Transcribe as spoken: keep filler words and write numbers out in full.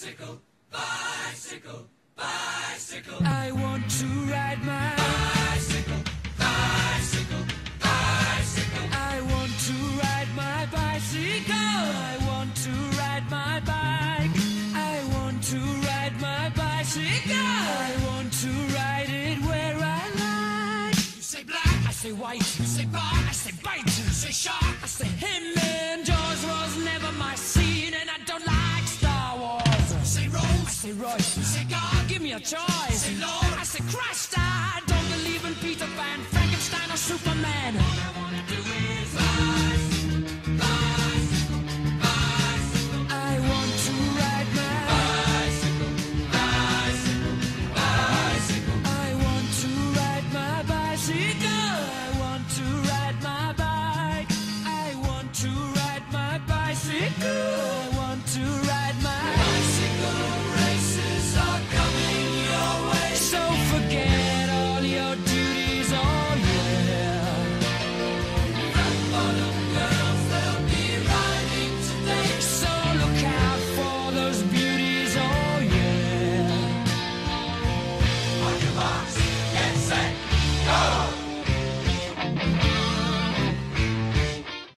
bicycle, bicycle, bicycle. I want to ride my bicycle, bicycle, bicycle. I want to ride my bicycle. I want to ride my bike. I want to ride my bicycle. I want to ride it where I like. You say black, I say white. you say bar, I say bite. you say shark, I say him and Jaws was never my scene, and I don't like Star Wars. you say I rose, say Royce. you say God, Give me a choice. say Lord. I say Christ. I don't believe in Peter Pan, Frankenstein, or Superman. All I wanna do is ride.